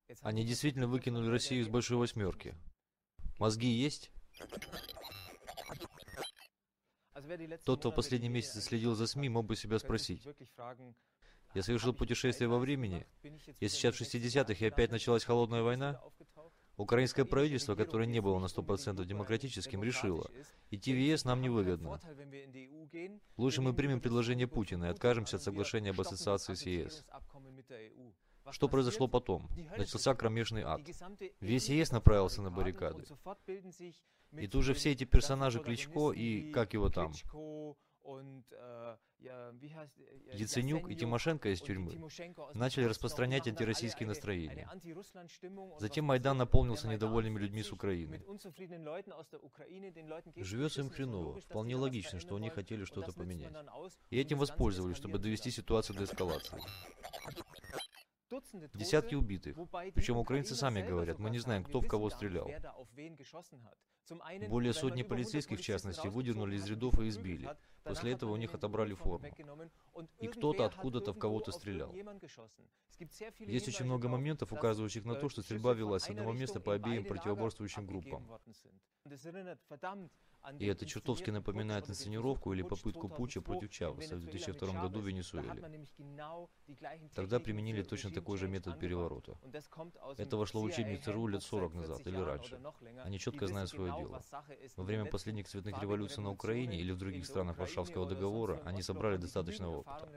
Они действительно выкинули Россию из большой восьмерки. Мозги есть? Тот, кто последние месяцы следил за СМИ, мог бы себя спросить. Я совершил путешествие во времени, и сейчас в 60-х и опять началась холодная война. Украинское правительство, которое не было на 100% демократическим, решило, идти в ЕС нам невыгодно. Лучше мы примем предложение Путина и откажемся от соглашения об ассоциации с ЕС. Что произошло потом? Начался кромешный ад. Весь ЕС направился на баррикады. И тут же все эти персонажи Кличко и как его там, Яценюк и Тимошенко из тюрьмы начали распространять антироссийские настроения. Затем Майдан наполнился недовольными людьми с Украины. Живется им хреново. Вполне логично, что они хотели что-то поменять. И этим воспользовались, чтобы довести ситуацию до эскалации. Десятки убитых. Причем украинцы сами говорят, мы не знаем, кто в кого стрелял. Более сотни полицейских, в частности, выдернули из рядов и избили. После этого у них отобрали форму. И кто-то откуда-то в кого-то стрелял. Есть очень много моментов, указывающих на то, что стрельба велась с одного места по обеим противоборствующим группам. И это чертовски напоминает инсценировку или попытку путча против Чавеса в 2002 году в Венесуэле. Тогда применили точно такой же метод переворота. Это вошло в учебник ЦРУ лет 40 назад или раньше. Они четко знают свое дело. Во время последних цветных революций на Украине или в других странах Варшавского договора они собрали достаточно опыта.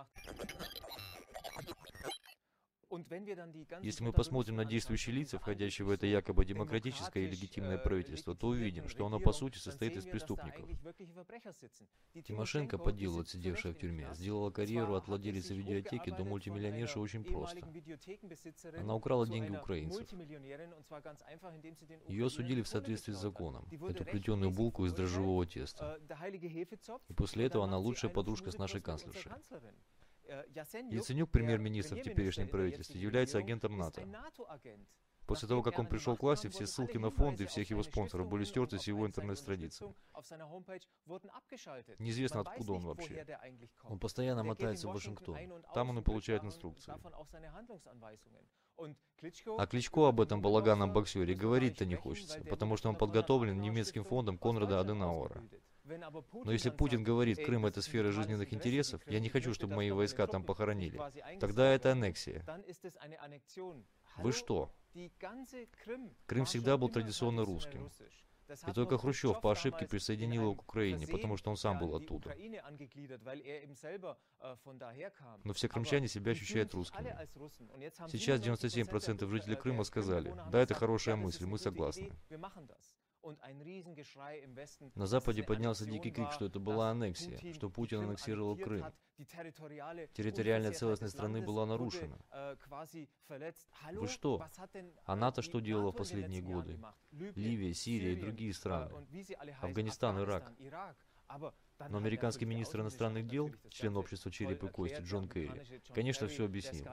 Если мы посмотрим на действующие лица, входящие в это якобы демократическое и легитимное правительство, то увидим, что оно по сути состоит из преступников. Тимошенко, по делу отсидевшая в тюрьме, сделала карьеру от владелицы видеотеки до мультимиллионерши очень просто. Она украла деньги украинцев. Ее осудили в соответствии с законом, эту плетеную булку из дрожжевого теста. И после этого она лучшая подружка с нашей канцлершей. Яценюк, премьер-министр в теперешнем правительстве, является агентом НАТО. После того, как он пришел к власти, все ссылки на фонд и всех его спонсоров были стерты с его интернет-страницы. Неизвестно, откуда он вообще. Он постоянно мотается в Вашингтон. Там он и получает инструкции. А Кличко об этом балаганном боксере говорить-то не хочется, потому что он подготовлен немецким фондом Конрада Аденауэра. Но если Путин говорит, Крым — это сфера жизненных интересов, я не хочу, чтобы мои войска там похоронили, тогда это аннексия. Вы что? Крым всегда был традиционно русским. И только Хрущев по ошибке присоединил его к Украине, потому что он сам был оттуда. Но все крымчане себя ощущают русскими. Сейчас 97% жителей Крыма сказали, да, это хорошая мысль, мы согласны. На Западе поднялся дикий крик, что это была аннексия, что Путин аннексировал Крым. Территориальная целостность страны была нарушена. Вы что? А НАТО что делало в последние годы? Ливия, Сирия и другие страны. Афганистан, Ирак. Но американский министр иностранных дел, член общества «Череп и кости» Джон Керри, конечно, все объяснил.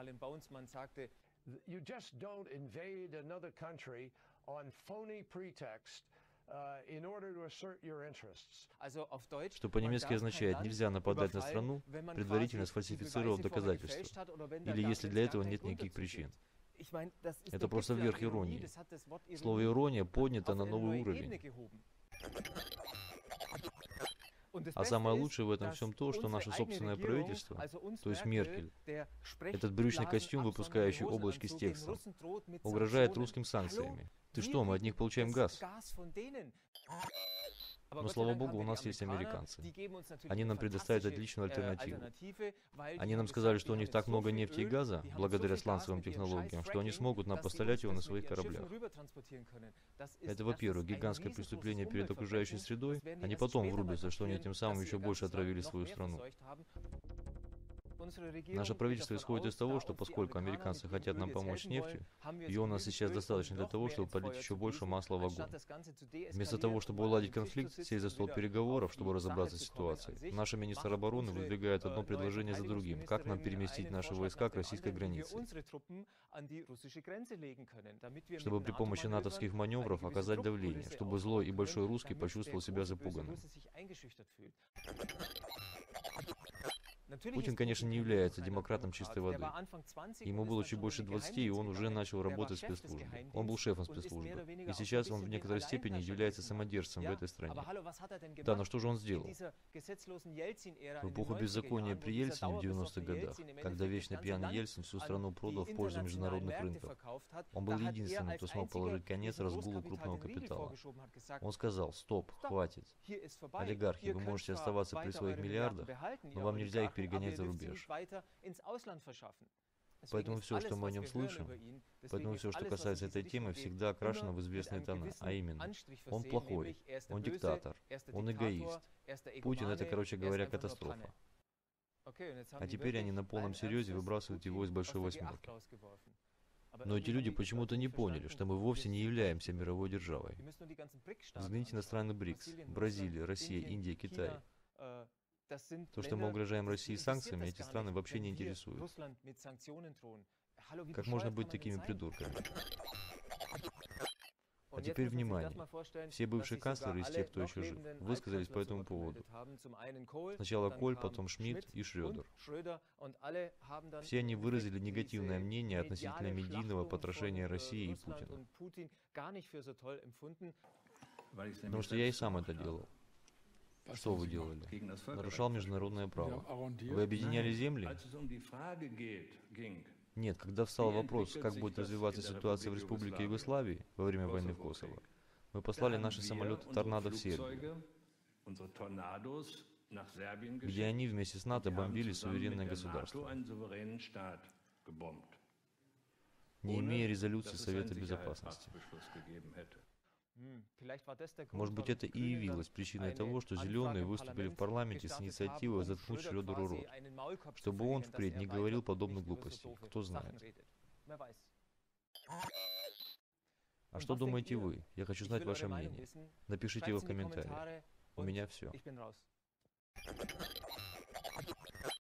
Что по-немецки означает «нельзя нападать на страну, предварительно сфальсифицировав доказательства», или если для этого нет никаких причин. Это просто верх иронии. Слово «ирония» поднято на новый уровень. А самое лучшее в этом всем то, что наше собственное правительство, то есть Меркель, этот брючный костюм, выпускающий облачки с текстом, угрожает русским санкциями. Ты что, мы от них получаем газ? Но, слава богу, у нас есть американцы. Они нам предоставят отличную альтернативу. Они нам сказали, что у них так много нефти и газа, благодаря сланцевым технологиям, что они смогут нам поставлять его на своих кораблях. Это, во-первых, гигантское преступление перед окружающей средой. Они потом врубятся, что они тем самым еще больше отравили свою страну. Наше правительство исходит из того, что поскольку американцы хотят нам помочь с нефтью, ее у нас сейчас достаточно для того, чтобы подлить еще больше масла в огонь. Вместо того, чтобы уладить конфликт, сесть за стол переговоров, чтобы разобраться с ситуацией, наш министр обороны выдвигает одно предложение за другим, как нам переместить наши войска к российской границе, чтобы при помощи натовских маневров оказать давление, чтобы злой и большой русский почувствовал себя запуганным. Путин, конечно, не является демократом чистой воды. Ему было чуть больше 20, и он уже начал работать в спецслужбе. Он был шефом спецслужбы. И сейчас он в некоторой степени является самодержцем в этой стране. Да, но что же он сделал? В эпоху беззакония при Ельцине в 90-х годах, когда вечно пьяный Ельцин всю страну продал в пользу международных рынков, он был единственным, кто смог положить конец разгулу крупного капитала. Он сказал: стоп, хватит. Олигархи, вы можете оставаться при своих миллиардах, но вам нельзя их перегонять за рубеж. Поэтому все, что мы о нем слышим, поэтому все, что касается этой темы, всегда окрашено в известные тона, а именно, он плохой, он диктатор, он эгоист. Путин — это, короче говоря, катастрофа. А теперь они на полном серьезе выбрасывают его из большой восьмерки. Но эти люди почему-то не поняли, что мы вовсе не являемся мировой державой. Взгляните на страны БРИКС: Бразилия, Россия, Индия, Китай. То, что мы угрожаем России санкциями, эти страны вообще не интересуют. Как можно быть такими придурками? А теперь внимание. Все бывшие канцлеры из тех, кто еще жив, высказались по этому поводу. Сначала Коль, потом Шмидт и Шрёдер. Все они выразили негативное мнение относительно медийного потрошения России и Путина. Потому что я и сам это делал. Что вы делали? Нарушал международное право. Вы объединяли земли? Нет, когда встал вопрос, как будет развиваться ситуация в Республике Югославии во время войны в Косово, мы послали наши самолеты «Торнадо» в Сербию, где они вместе с НАТО бомбили суверенное государство, не имея резолюции Совета Безопасности. Может быть, это и явилось причиной того, что зеленые выступили в парламенте с инициативой заткнуть Шрёдеру рот, чтобы он впредь не говорил подобных глупостей. Кто знает. А что думаете вы? Я хочу знать ваше мнение. Напишите его в комментариях. У меня все.